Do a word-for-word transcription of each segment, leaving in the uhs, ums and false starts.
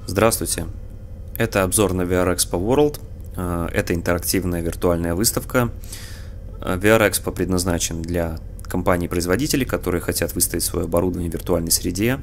Здравствуйте! Это обзор на ви ар Expo World. Это интерактивная виртуальная выставка. ви ар Expo предназначен для компаний-производителей, которые хотят выставить свое оборудование в виртуальной среде,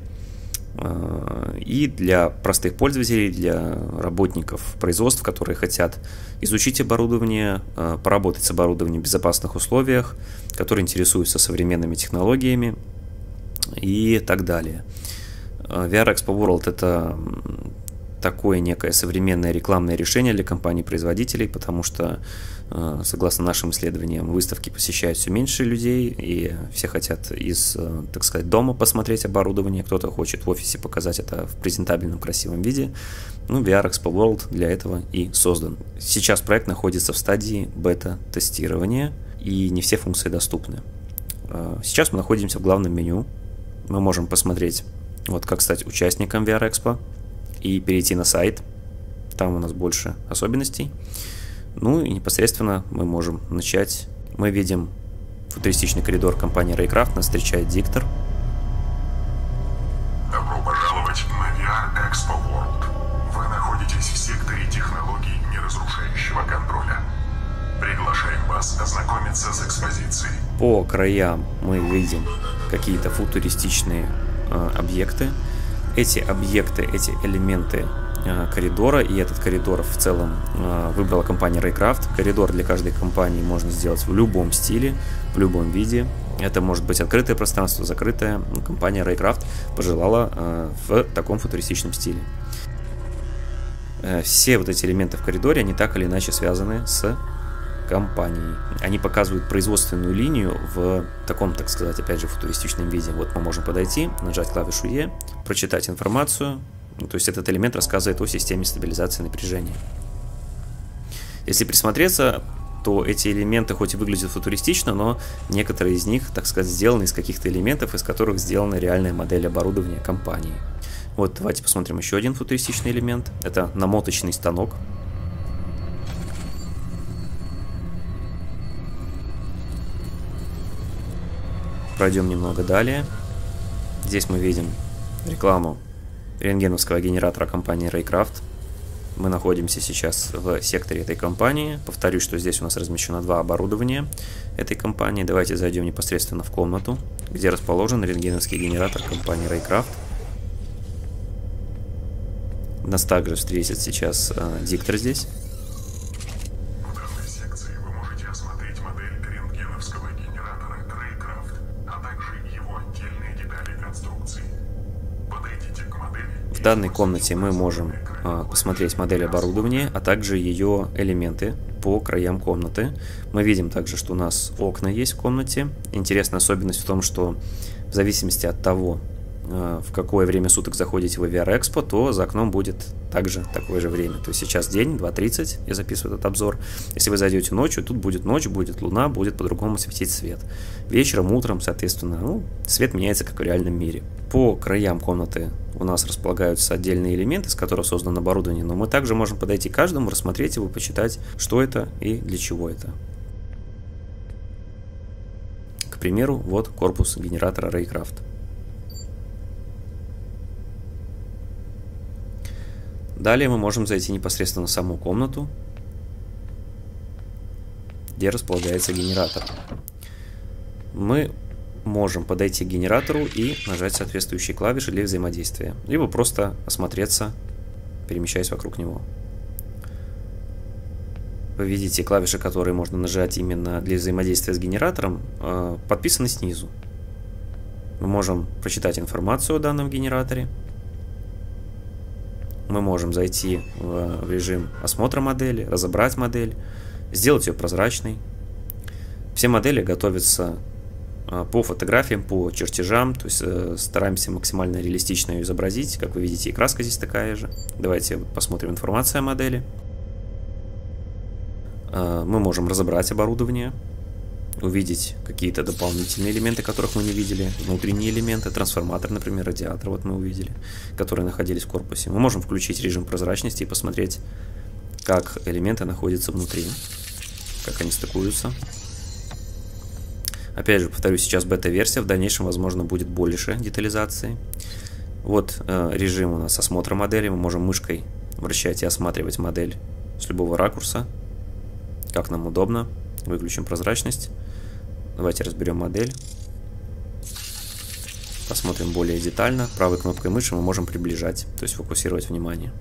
и для простых пользователей, для работников производств, которые хотят изучить оборудование, поработать с оборудованием в безопасных условиях, которые интересуются современными технологиями и так далее. ви ар Expo World — это такое некое современное рекламное решение для компаний-производителей, потому что, согласно нашим исследованиям, выставки посещают все меньше людей, и все хотят из, так сказать, дома посмотреть оборудование, кто-то хочет в офисе показать это в презентабельном, красивом виде. Ну, ви ар Expo World для этого и создан. Сейчас проект находится в стадии бета-тестирования, и не все функции доступны. Сейчас мы находимся в главном меню. Мы можем посмотреть, вот как стать участником ви ар Expo, и перейти на сайт. Там у нас больше особенностей. Ну и непосредственно мы можем начать. Мы видим футуристичный коридор компании Raycraft. Нас встречает диктор. Добро пожаловать на ви ар Expo World. Вы находитесь в секторе технологий неразрушающего контроля. Приглашаем вас ознакомиться с экспозицией. По краям мы видим какие-то футуристичные э, объекты. Эти объекты, эти элементы э, коридора, и этот коридор в целом э, выбрала компания Raycraft. Коридор для каждой компании можно сделать в любом стиле, в любом виде. Это может быть открытое пространство, закрытое. Компания Raycraft пожелала э, в таком футуристичном стиле. Э, все вот эти элементы в коридоре, они так или иначе связаны с компании. Они показывают производственную линию в таком, так сказать, опять же, футуристичном виде. Вот мы можем подойти, нажать клавишу E, прочитать информацию. Ну, то есть этот элемент рассказывает о системе стабилизации напряжения. Если присмотреться, то эти элементы хоть и выглядят футуристично, но некоторые из них, так сказать, сделаны из каких-то элементов, из которых сделана реальная модель оборудования компании. Вот давайте посмотрим еще один футуристичный элемент. Это намоточный станок. Пройдем немного далее. Здесь мы видим рекламу рентгеновского генератора компании Raycraft. Мы находимся сейчас в секторе этой компании. Повторюсь, что здесь у нас размещено два оборудования этой компании. Давайте зайдем непосредственно в комнату, где расположен рентгеновский генератор компании Raycraft. Нас также встретит сейчас э, диктор здесь. В данной комнате мы можем а, посмотреть модель оборудования, а также ее элементы по краям комнаты. Мы видим также, что у нас окна есть в комнате. Интересная особенность в том, что в зависимости от того, а, в какое время суток заходите в ви ар Expo, то за окном будет также такое же время. То есть сейчас день, два тридцать, я записываю этот обзор. Если вы зайдете ночью, тут будет ночь, будет луна, будет по-другому светить свет. Вечером, утром, соответственно, ну, свет меняется, как в реальном мире. По краям комнаты у нас располагаются отдельные элементы, из которых создано оборудование, но мы также можем подойти к каждому, рассмотреть его, почитать, что это и для чего это. К примеру, вот корпус генератора Raycraft. Далее мы можем зайти непосредственно в саму комнату, где располагается генератор. Мы можем подойти к генератору и нажать соответствующие клавиши для взаимодействия, либо просто осмотреться, перемещаясь вокруг него. Вы видите клавиши, которые можно нажать именно для взаимодействия с генератором, подписаны снизу. Мы можем прочитать информацию о данном генераторе. Мы можем зайти в режим осмотра модели, разобрать модель, сделать ее прозрачной. Все модели готовятся по фотографиям, по чертежам, то есть э, стараемся максимально реалистично ее изобразить. Как вы видите, и краска здесь такая же. Давайте посмотрим информацию о модели. Э, мы можем разобрать оборудование, увидеть какие-то дополнительные элементы, которых мы не видели, внутренние элементы, трансформатор, например, радиатор, вот мы увидели, которые находились в корпусе. Мы можем включить режим прозрачности и посмотреть, как элементы находятся внутри, как они стыкуются. Опять же, повторюсь, сейчас бета-версия, в дальнейшем, возможно, будет больше детализации. Вот э, режим у нас осмотра модели. Мы можем мышкой вращать и осматривать модель с любого ракурса, как нам удобно. Выключим прозрачность. Давайте разберем модель. Посмотрим более детально. Правой кнопкой мыши мы можем приближать, то есть фокусировать внимание.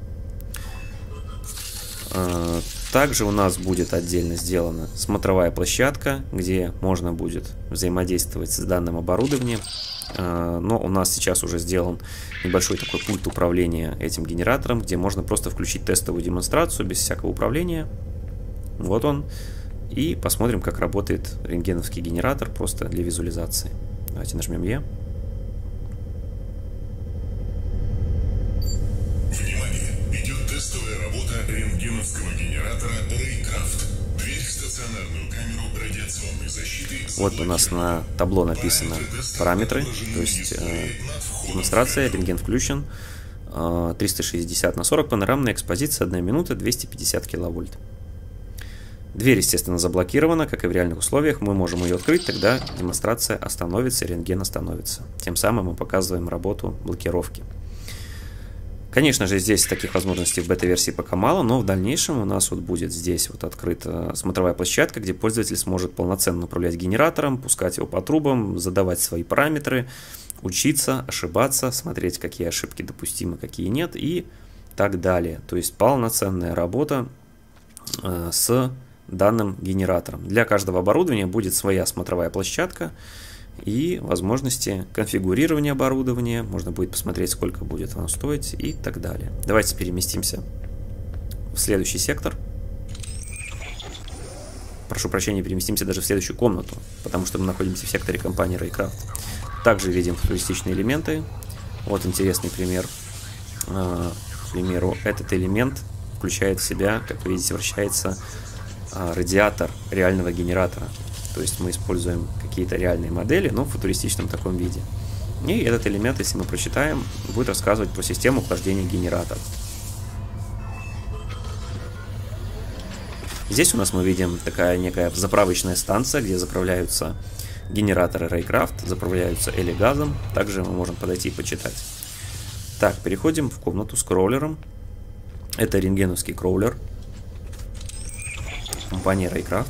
Также у нас будет отдельно сделана смотровая площадка, где можно будет взаимодействовать с данным оборудованием. Но у нас сейчас уже сделан небольшой такой пульт управления этим генератором, где можно просто включить тестовую демонстрацию без всякого управления. Вот он. И посмотрим, как работает рентгеновский генератор просто для визуализации. Давайте нажмем Е. Рентгеновского генератора Raycraft. Дверь в стационарную камеру радиационной защиты. Вот у нас на табло написано параметры, то есть э, демонстрация, рентген включен, э, триста шестьдесят на сорок, панорамная экспозиция, одна минута, двести пятьдесят киловольт. Дверь, естественно, заблокирована, как и в реальных условиях. Мы можем ее открыть, тогда демонстрация остановится, рентген остановится. Тем самым мы показываем работу блокировки. Конечно же, здесь таких возможностей в бета-версии пока мало, но в дальнейшем у нас вот будет здесь вот открыта смотровая площадка, где пользователь сможет полноценно управлять генератором, пускать его по трубам, задавать свои параметры, учиться, ошибаться, смотреть, какие ошибки допустимы, какие нет и так далее. То есть полноценная работа э, с данным генератором. Для каждого оборудования будет своя смотровая площадка и возможности конфигурирования оборудования. Можно будет посмотреть, сколько будет оно стоить и так далее. Давайте переместимся в следующий сектор. Прошу прощения, переместимся даже в следующую комнату, потому что мы находимся в секторе компании Raycraft. Также видим футуристичные элементы. Вот интересный пример. К примеру, этот элемент включает в себя, как вы видите, вращается радиатор реального генератора. То есть мы используем какие-то реальные модели, но в футуристичном таком виде. И этот элемент, если мы прочитаем, будет рассказывать про систему охлаждения генератора. Здесь у нас мы видим такая некая заправочная станция, где заправляются генераторы Raycraft, заправляются элегазом. Также мы можем подойти и почитать. Так, переходим в комнату с кроулером. Это рентгеновский кроулер компании Raycraft.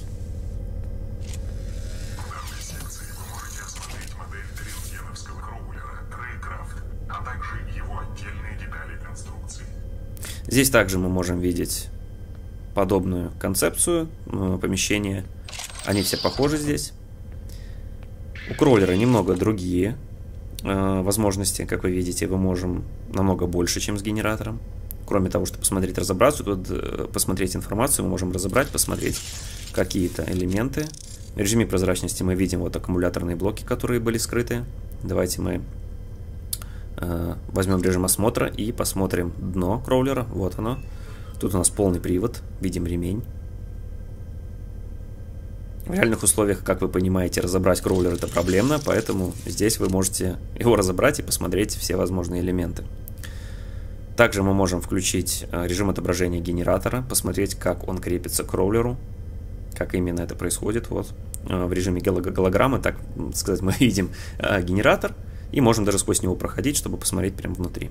Здесь также мы можем видеть подобную концепцию э, помещения. Они все похожи здесь. У кроулера немного другие э, возможности. Как вы видите, мы можем намного больше, чем с генератором. Кроме того, чтобы посмотреть, разобраться, тут э, посмотреть информацию, мы можем разобрать, посмотреть какие-то элементы. В режиме прозрачности мы видим вот аккумуляторные блоки, которые были скрыты. Давайте мы возьмем режим осмотра и посмотрим дно кроулера. Вот оно. Тут у нас полный привод. Видим ремень. В реальных условиях, как вы понимаете, разобрать кроулер это проблемно, поэтому здесь вы можете его разобрать и посмотреть все возможные элементы. Также мы можем включить режим отображения генератора, посмотреть, как он крепится к кроулеру, как именно это происходит. Вот. В режиме голограммы, так сказать, мы видим генератор. И можем даже сквозь него проходить, чтобы посмотреть прямо внутри.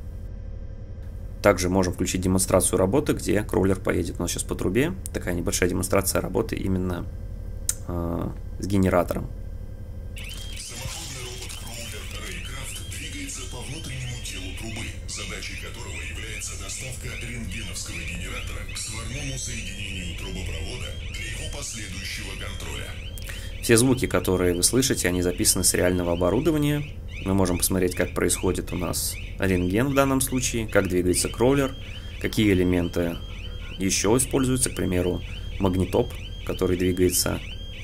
Также можем включить демонстрацию работы, где кроулер поедет у нас сейчас по трубе. Такая небольшая демонстрация работы именно э, с генератором. Самоходный робот-кроулер Raycraft двигается по внутреннему телу трубы, задачей которого является доставка рентгеновского генератора к сварному соединению трубопровода для его последующего контроля. Все звуки, которые вы слышите, они записаны с реального оборудования. Мы можем посмотреть, как происходит у нас рентген в данном случае, как двигается кроулер, какие элементы еще используются, к примеру, магнитоп, который двигается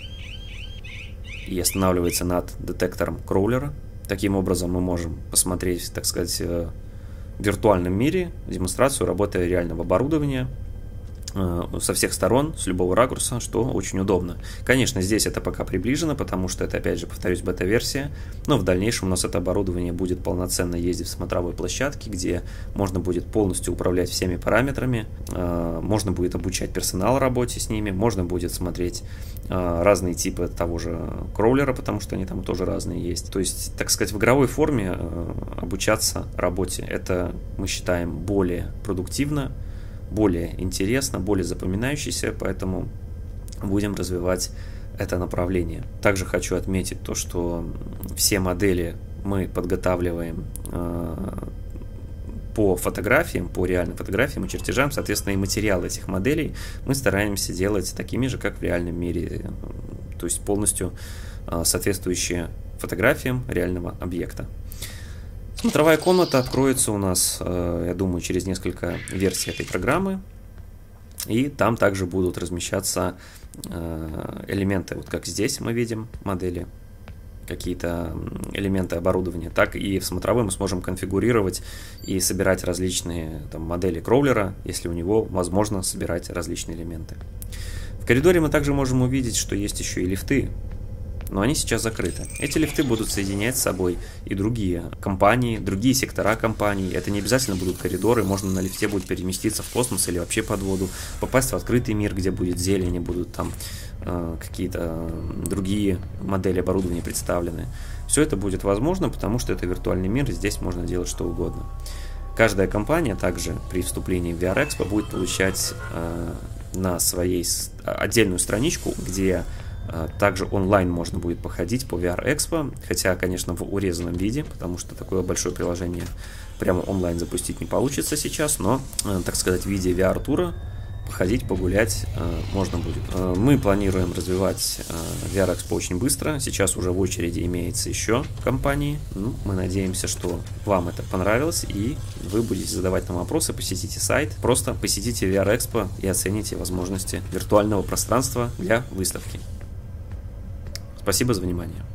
и останавливается над детектором кроулера. Таким образом мы можем посмотреть, так сказать, в виртуальном мире демонстрацию работы реального оборудования. со всех сторон, с любого ракурса, что очень удобно. Конечно, здесь это пока приближено, потому что это, опять же, повторюсь, бета-версия, но в дальнейшем у нас это оборудование будет полноценно ездить в смотровой площадке, где можно будет полностью управлять всеми параметрами, можно будет обучать персонал работе с ними, можно будет смотреть разные типы того же кроулера, потому что они там тоже разные есть. То есть, так сказать, в игровой форме обучаться работе, это мы считаем более продуктивно, более интересно, более запоминающийся, поэтому будем развивать это направление. Также хочу отметить то, что все модели мы подготавливаем э, по фотографиям, по реальным фотографиям и чертежам, соответственно, и материалы этих моделей мы стараемся делать такими же, как в реальном мире, то есть полностью э, соответствующие фотографиям реального объекта. Смотровая комната откроется у нас, я думаю, через несколько версий этой программы, и там также будут размещаться элементы, вот как здесь мы видим модели, какие-то элементы оборудования, так и в смотровой мы сможем конфигурировать и собирать различные там, модели кроулера, если у него возможно собирать различные элементы. В коридоре мы также можем увидеть, что есть еще и лифты, но они сейчас закрыты. Эти лифты будут соединять с собой и другие компании, другие сектора компаний. Это не обязательно будут коридоры, можно на лифте будет переместиться в космос или вообще под воду, попасть в открытый мир, где будет зелень, и будут там э, какие-то другие модели оборудования представлены. Все это будет возможно, потому что это виртуальный мир, и здесь можно делать что угодно. Каждая компания также при вступлении в ви ар Expo будет получать э, на своей отдельную страничку, где также онлайн можно будет походить по ви ар Expo, хотя, конечно, в урезанном виде, потому что такое большое приложение прямо онлайн запустить не получится сейчас, но, так сказать, в виде ви ар-тура походить, погулять можно будет. Мы планируем развивать ви ар Expo очень быстро, сейчас уже в очереди имеется еще компании. Ну, мы надеемся, что вам это понравилось, и вы будете задавать нам вопросы, посетите сайт, просто посетите ви ар Expo и оцените возможности виртуального пространства для выставки. Спасибо за внимание.